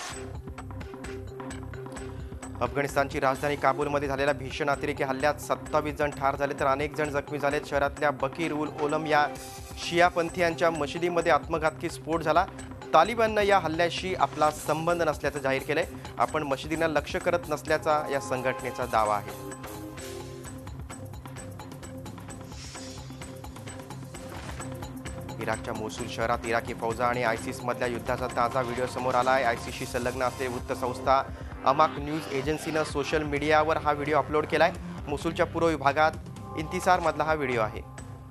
अफगाणिस्तानची राजधानी काबूलमध्ये झालेल्या भीषण अतिरेकी हल्ल्यात 27 जण ठार झाले तर अनेक जण जखमी झालेत। शहरातल्या बकीर उल ओलम या शियापंथीयांच्या मशिदीमध्ये आत्मघातकी स्फोट झाला। तालिबाननं या हल्ल्याशी आपला संबंध नसल्याचं जाहीर केलंय। आपण मशिदींना लक्ष्य करत नसल्याचा या संघटनेचा दावा आहे। इराकच्या मोसूल शहरात इराकी फौजा आणि आयसिस मधल्या युद्धाचा ताजा व्हिडिओ समोर आलाय। आयसिसशी संलग्न असलेली वृत्तसंस्था अमाक न्यूज एजन्सीनं सोशल मीडियावर हा व्हिडिओ अपलोड केलाय। मोसूलच्या पूर्व विभागात इंतिसार मधला हा व्हिडिओ आहे।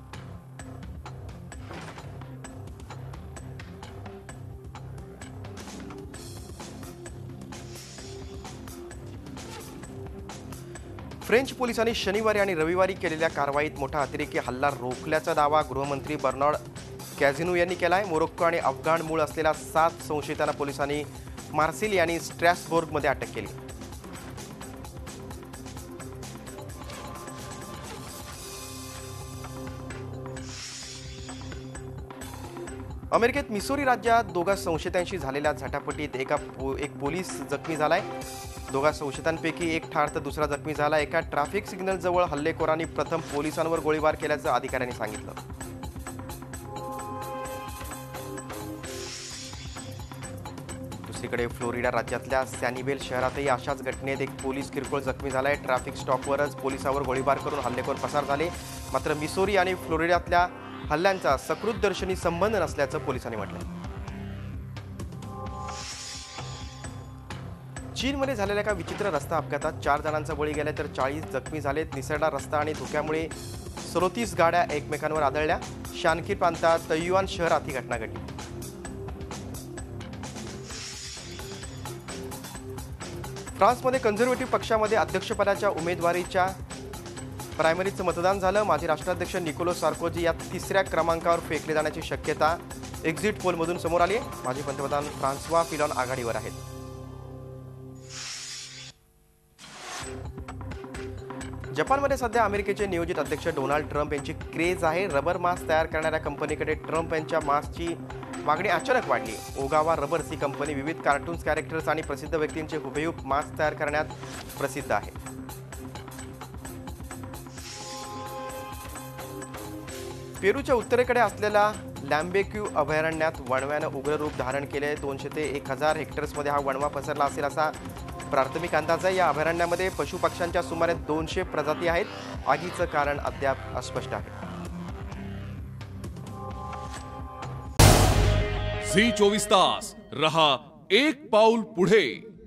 फ्रेंच पोलिसांनी शनिवारी आणि रविवारी केलेल्या कारवाईत मोठा अतिरेकी हल्ला रोखल्याचा दावा गृहमंत्री बर्नार्ड कॅझिनो यांनी केलाय। मोरोक्को आणि अफगाण मूळ असलेल्या 7 संशयितांना पोलिसांनी मार्सिल आणि स्ट्रॅसबोर्गमध्ये अटक केली। अमेरिकेत मिसोरी राज्यात दोघा संशयितांशी झालेल्या झटापटीत एक पोलीस जखमी झालाय। दोघा संशयितांपैकी एक ठार तर दुसरा जखमी झाला। एका ट्रॅफिक सिग्नल जवळ हल्लेखोरांनी प्रथम पोलिसांवर गोळीबार केल्याचं अधिकाऱ्यांनी सांगितलं। दुसरीकडे फ्लोरिडा राज्यातल्या सॅनिवेल शहरातही अशाच घटनेत एक पोलीस किरकोळ जखमी झालाय। ट्रॅफिक स्टॉपवरच पोलिसांवर गोळीबार करून हल्लेखोर पसार झाले। मात्र मिसोरी आणि फ्लोरिडातल्या हल्ल्यांचा सकृतदर्शनी संबंध नसल्याचं पोलिसांनी म्हटलंय। चीनमध्ये झालेल्या एका विचित्र रस्ता अपघातात 4 जणांचा बळी गेला तर 40 जखमी झालेत। निसरडा रस्ता आणि धुक्यामुळे 37 गाड्या एकमेकांवर आदळल्या। शानकी प्रांतात तैयुआन शहरात ही घटना घडली। फ्रान्समध्ये कन्झर्वेटिव्ह पक्षामध्ये अध्यक्षपदाच्या उमेदवारीच्या प्रायमरीचं मतदान झालं। माजी राष्ट्राध्यक्ष निकोलस सार्कोजी या 3ऱ्या क्रमांकावर फेकले जाण्याची शक्यता एक्झिट पोलमधून समोर आली आहे। माजी पंतप्रधान फ्रान्सवा फिलॉन आघाडीवर आहेत। जपानमध्ये सध्या अमेरिकेचे नियोजित अध्यक्ष डोनाल्ड ट्रम्प यांची क्रेज आहे। रबर मास्क तयार करणाऱ्या कंपनीकडे ट्रम्प यांच्या मास्कची मागणी अचानक वाढली। ओगावा रबर्स ही कंपनी विविध कार्टून्स कॅरेक्टर्स आणि प्रसिद्ध व्यक्तींचे हुबेहूब मास्क तयार करण्यात प्रसिद्ध आहे। पेरूच्या उत्तरेकडे असलेल्या लॅम्बेक्यू अभयारण्यात वणव्यानं उग्र रूप धारण केले। 200 ते 1000 हेक्टर्समध्ये हा वणवा पसरला असेल असा प्राथमिक अंदाज आहे। या अभयारण्यामध्ये पशुपक्ष्यांच्या सुमारे 200 प्रजाती आहेत। आगीचं कारण अद्याप अस्पष्ट आहे। झी 24 तास रहा एक पाऊल पुढे।